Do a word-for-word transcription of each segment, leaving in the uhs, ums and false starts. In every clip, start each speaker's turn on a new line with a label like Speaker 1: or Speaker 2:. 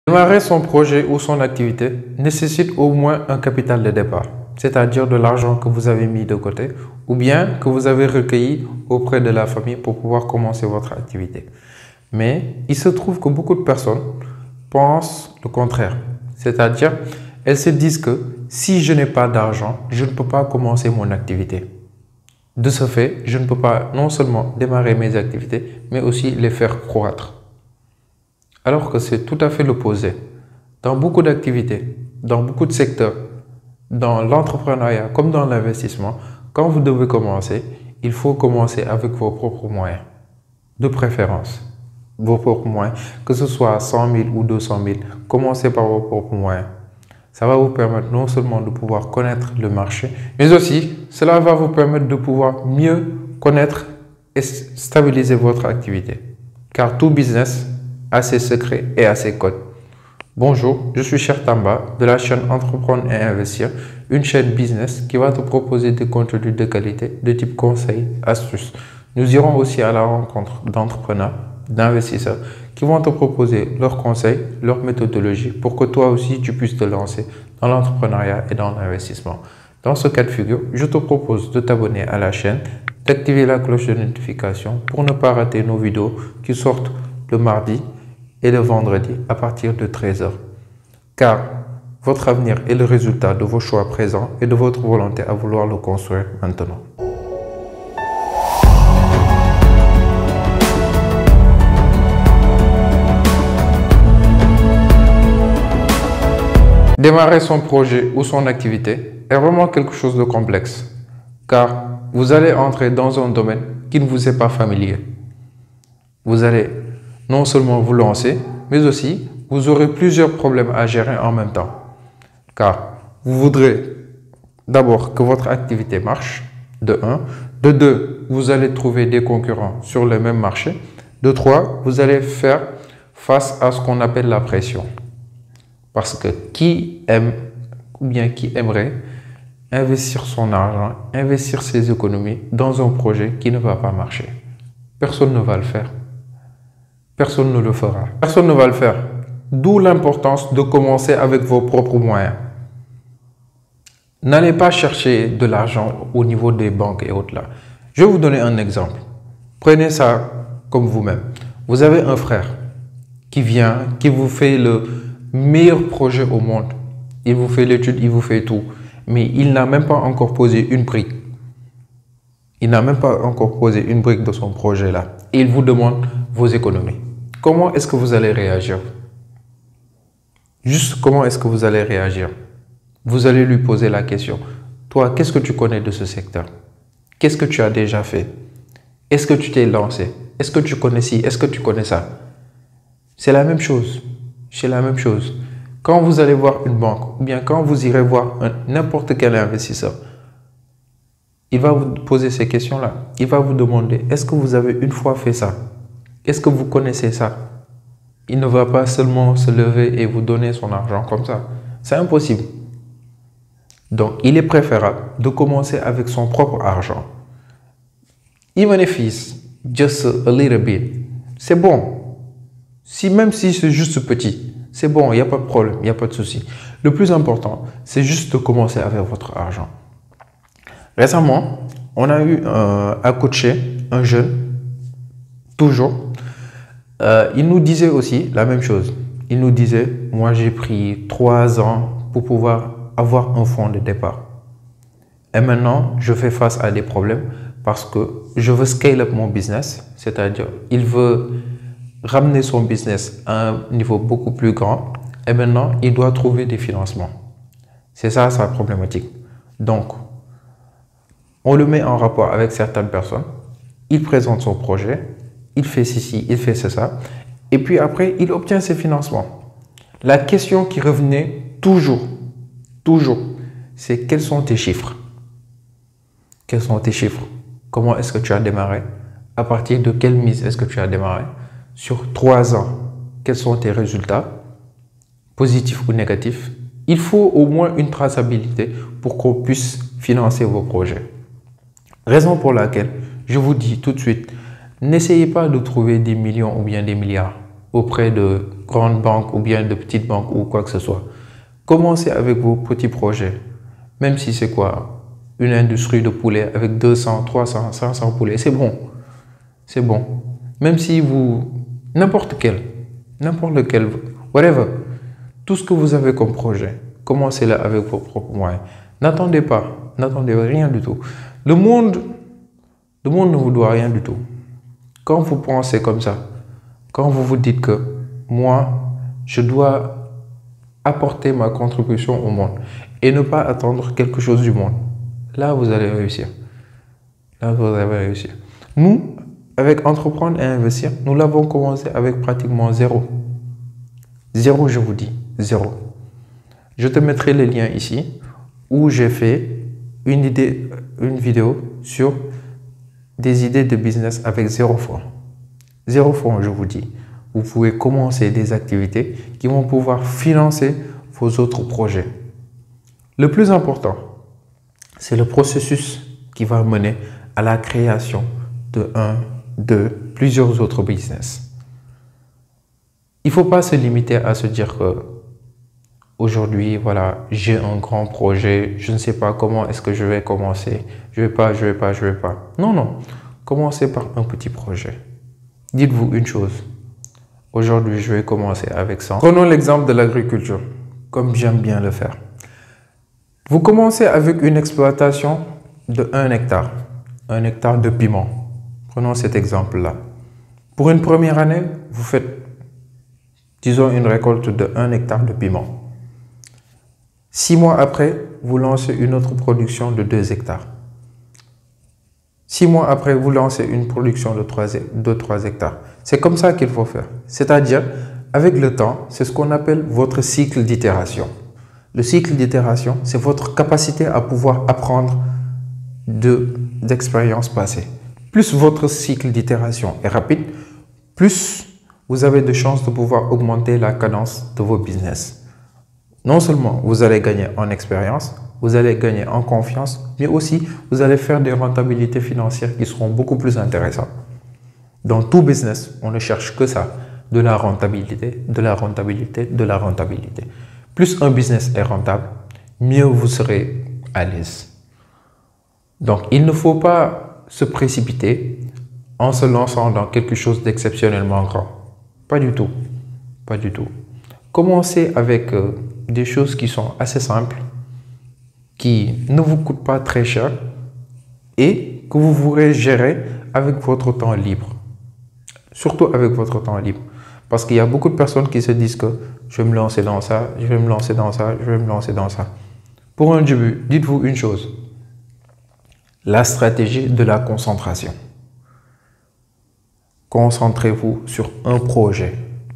Speaker 1: Démarrer son projet ou son activité nécessite au moins un capital de départ, c'est-à-dire de l'argent que vous avez mis de côté ou bien que vous avez recueilli auprès de la famille pour pouvoir commencer votre activité. Mais il se trouve que beaucoup de personnes pensent le contraire, c'est-à-dire elles se disent que si je n'ai pas d'argent, je ne peux pas commencer mon activité. De ce fait, je ne peux pas non seulement démarrer mes activités, mais aussi les faire croître. Alors que c'est tout à fait l'opposé. Dans beaucoup d'activités, dans beaucoup de secteurs, dans l'entrepreneuriat comme dans l'investissement, quand vous devez commencer, il faut commencer avec vos propres moyens. De préférence, vos propres moyens, que ce soit cent mille ou deux cent mille, commencez par vos propres moyens. Ça va vous permettre non seulement de pouvoir connaître le marché, mais aussi cela va vous permettre de pouvoir mieux connaître et stabiliser votre activité. Car tout business a ses secrets et a ses codes. Bonjour, je suis Cheikh Tamba de la chaîne Entreprendre et Investir, une chaîne business qui va te proposer des contenus de qualité de type conseils, astuces. Nous irons aussi à la rencontre d'entrepreneurs, d'investisseurs qui vont te proposer leurs conseils, leurs méthodologies pour que toi aussi tu puisses te lancer dans l'entrepreneuriat et dans l'investissement. Dans ce cas de figure, je te propose de t'abonner à la chaîne, d'activer la cloche de notification pour ne pas rater nos vidéos qui sortent le mardi et le vendredi à partir de treize heures. Car votre avenir est le résultat de vos choix présents et de votre volonté à vouloir le construire maintenant. Démarrer son projet ou son activité est vraiment quelque chose de complexe, car vous allez entrer dans un domaine qui ne vous est pas familier. Vous allez non seulement vous lancer, mais aussi vous aurez plusieurs problèmes à gérer en même temps. Car vous voudrez d'abord que votre activité marche, de un. De deux, vous allez trouver des concurrents sur le même marché. De trois, vous allez faire face à ce qu'on appelle la pression. Parce que qui aime ou bien qui aimerait investir son argent, investir ses économies dans un projet qui ne va pas marcher? Personne ne va le faire. Personne ne le fera. Personne ne va le faire. D'où l'importance de commencer avec vos propres moyens. N'allez pas chercher de l'argent au niveau des banques et autres là. Je vais vous donner un exemple. Prenez ça comme vous-même. Vous avez un frère qui vient, qui vous fait le meilleur projet au monde. Il vous fait l'étude, il vous fait tout. Mais il n'a même pas encore posé une brique. Il n'a même pas encore posé une brique de son projet là. Et il vous demande vos économies. Comment est-ce que vous allez réagir? Juste comment est-ce que vous allez réagir? Vous allez lui poser la question. Toi, qu'est-ce que tu connais de ce secteur? Qu'est-ce que tu as déjà fait? Est-ce que tu t'es lancé? Est-ce que tu connais ci? Est-ce que tu connais ça? C'est la même chose. C'est la même chose. Quand vous allez voir une banque ou bien quand vous irez voir n'importe quel investisseur, il va vous poser ces questions-là. Il va vous demander, est-ce que vous avez une fois fait ça? Est-ce que vous connaissez ça? Il ne va pas seulement se lever et vous donner son argent comme ça. C'est impossible. Donc, il est préférable de commencer avec son propre argent. Even if it's just a little bit, c'est bon. Si, même si c'est juste petit, c'est bon, il n'y a pas de problème, il n'y a pas de souci. Le plus important, c'est juste de commencer avec votre argent. Récemment, on a eu euh, à coacher un jeune, toujours. Euh, il nous disait aussi la même chose. Il nous disait, moi j'ai pris trois ans pour pouvoir avoir un fonds de départ. Et maintenant, je fais face à des problèmes parce que je veux scale up mon business. C'est-à-dire, il veut ramener son business à un niveau beaucoup plus grand. Et maintenant, il doit trouver des financements. C'est ça sa problématique. Donc, on le met en rapport avec certaines personnes. Il présente son projet. Il fait ceci, il fait ça. Et puis après, il obtient ses financements. La question qui revenait toujours, toujours, c'est quels sont tes chiffres? Quels sont tes chiffres? Comment est-ce que tu as démarré? À partir de quelle mise est-ce que tu as démarré? Sur trois ans, quels sont tes résultats? Positifs ou négatifs? Il faut au moins une traçabilité pour qu'on puisse financer vos projets. Raison pour laquelle je vous dis tout de suite, n'essayez pas de trouver des millions ou bien des milliards. auprès de grandes banques ou bien de petites banques ou quoi que ce soit. Commencez avec vos petits projets, même si c'est quoi, une industrie de poulet avec deux cents, trois cents, cinq cents poulets, c'est bon, c'est bon. Même si vous, n'importe quel, n'importe lequel, whatever, tout ce que vous avez comme projet, commencez-le avec vos propres moyens. N'attendez pas, n'attendez rien du tout. Le monde, le monde ne vous doit rien du tout. Quand vous pensez comme ça, quand vous vous dites que moi, je dois apporter ma contribution au monde et ne pas attendre quelque chose du monde, là, vous allez réussir. Là, vous allez réussir. Nous, avec Entreprendre et Investir, nous l'avons commencé avec pratiquement zéro. Zéro, je vous dis, zéro. Je te mettrai les liens ici où j'ai fait une idée, une vidéo sur des idées de business avec zéro franc. Zéro franc, je vous dis. Vous pouvez commencer des activités qui vont pouvoir financer vos autres projets. Le plus important, c'est le processus qui va mener à la création de un, de plusieurs autres business. Il ne faut pas se limiter à se dire que aujourd'hui, voilà, j'ai un grand projet, je ne sais pas comment est-ce que je vais commencer, je ne vais pas, je ne vais pas, je ne vais pas. Non, non, commencez par un petit projet. Dites-vous une chose, aujourd'hui, je vais commencer avec ça. Prenons l'exemple de l'agriculture, comme j'aime bien le faire. Vous commencez avec une exploitation de un hectare, un hectare de piment. Prenons cet exemple-là. Pour une première année, vous faites, disons, une récolte de un hectare de piment. Six mois après, vous lancez une autre production de deux hectares. Six mois après, vous lancez une production de trois hectares. C'est comme ça qu'il faut faire. C'est-à-dire, avec le temps, c'est ce qu'on appelle votre cycle d'itération. Le cycle d'itération, c'est votre capacité à pouvoir apprendre d'expériences passées. Plus votre cycle d'itération est rapide, plus vous avez de chances de pouvoir augmenter la cadence de vos business. Non seulement vous allez gagner en expérience, vous allez gagner en confiance, mais aussi vous allez faire des rentabilités financières qui seront beaucoup plus intéressantes. Dans tout business, on ne cherche que ça, de la rentabilité, de la rentabilité, de la rentabilité. Plus un business est rentable, mieux vous serez à l'aise. Donc, il ne faut pas se précipiter en se lançant dans quelque chose d'exceptionnellement grand. Pas du tout, pas du tout. Commencez avec euh, des choses qui sont assez simples, qui ne vous coûtent pas très cher et que vous pourrez gérer avec votre temps libre. Surtout avec votre temps libre. Parce qu'il y a beaucoup de personnes qui se disent que je vais me lancer dans ça, je vais me lancer dans ça, je vais me lancer dans ça. Pour un début, dites-vous une chose. La stratégie de la concentration. Concentrez-vous sur un projet.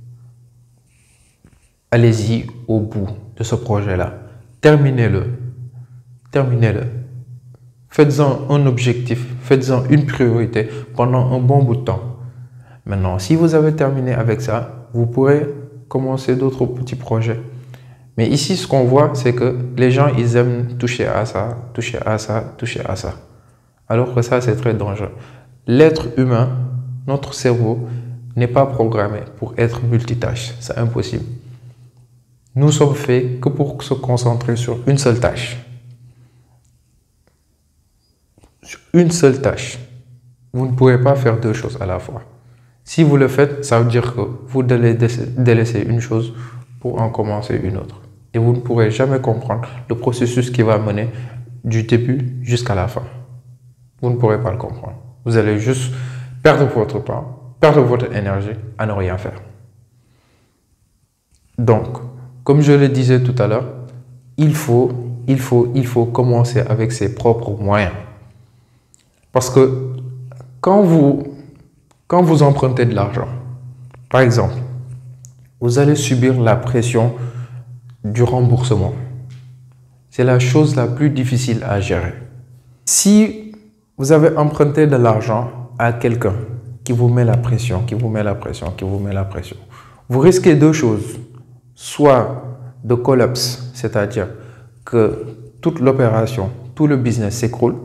Speaker 1: Allez-y au bout de ce projet-là. Terminez-le. Terminez-le. Faites-en un objectif, faites-en une priorité pendant un bon bout de temps. Maintenant, si vous avez terminé avec ça, vous pourrez commencer d'autres petits projets. Mais ici, ce qu'on voit, c'est que les gens, ils aiment toucher à ça, toucher à ça, toucher à ça. Alors que ça, c'est très dangereux. L'être humain, notre cerveau, n'est pas programmé pour être multitâche. C'est impossible. Nous sommes faits que pour se concentrer sur une seule tâche. Sur une seule tâche. Vous ne pourrez pas faire deux choses à la fois. Si vous le faites, ça veut dire que vous devez délaisser une chose pour en commencer une autre. Et vous ne pourrez jamais comprendre le processus qui va mener du début jusqu'à la fin. Vous ne pourrez pas le comprendre. Vous allez juste perdre votre temps, perdre votre énergie à ne rien faire. Donc, comme je le disais tout à l'heure, il faut, il faut, il faut commencer avec ses propres moyens. Parce que quand vous, quand vous empruntez de l'argent, par exemple, vous allez subir la pression du remboursement. C'est la chose la plus difficile à gérer. Si vous avez emprunté de l'argent à quelqu'un qui vous met la pression, qui vous met la pression, qui vous met la pression, vous risquez deux choses. Soit de collapse, c'est-à-dire que toute l'opération, tout le business s'écroule,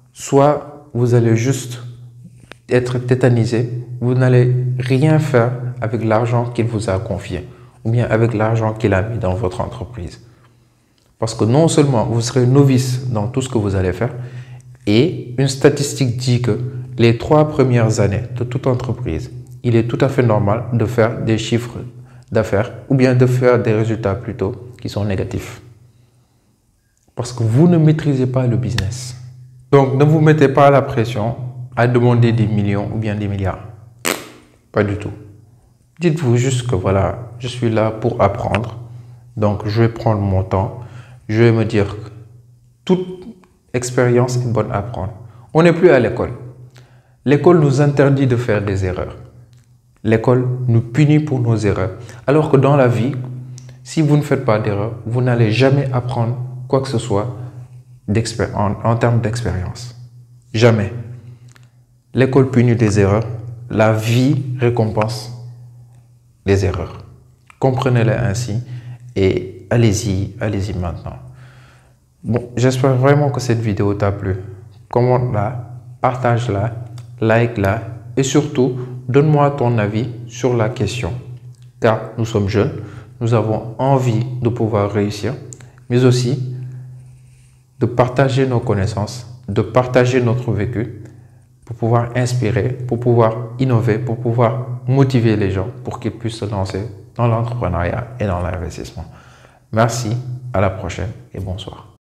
Speaker 1: soit vous allez juste être tétanisé, vous n'allez rien faire avec l'argent qu'il vous a confié ou bien avec l'argent qu'il a mis dans votre entreprise. Parce que non seulement vous serez novice dans tout ce que vous allez faire, et une statistique dit que les trois premières années de toute entreprise, il est tout à fait normal de faire des chiffres d'affaires ou bien de faire des résultats plutôt qui sont négatifs. Parce que vous ne maîtrisez pas le business. Donc ne vous mettez pas la pression à demander des millions ou bien des milliards. Pas du tout. Dites-vous juste que voilà, je suis là pour apprendre. Donc je vais prendre mon temps. Je vais me dire que toute expérience est bonne à prendre. On n'est plus à l'école. L'école nous interdit de faire des erreurs. L'école nous punit pour nos erreurs. Alors que dans la vie, si vous ne faites pas d'erreurs, vous n'allez jamais apprendre quoi que ce soit en, en termes d'expérience. Jamais. L'école punit des erreurs. La vie récompense les erreurs. Comprenez-les ainsi et allez-y, allez-y maintenant. Bon, j'espère vraiment que cette vidéo t'a plu. Commente-la, partage-la, like-la et surtout, donne-moi ton avis sur la question. Car nous sommes jeunes, nous avons envie de pouvoir réussir, mais aussi de partager nos connaissances, de partager notre vécu pour pouvoir inspirer, pour pouvoir innover, pour pouvoir motiver les gens pour qu'ils puissent se lancer dans l'entrepreneuriat et dans l'investissement. Merci, à la prochaine et bonsoir.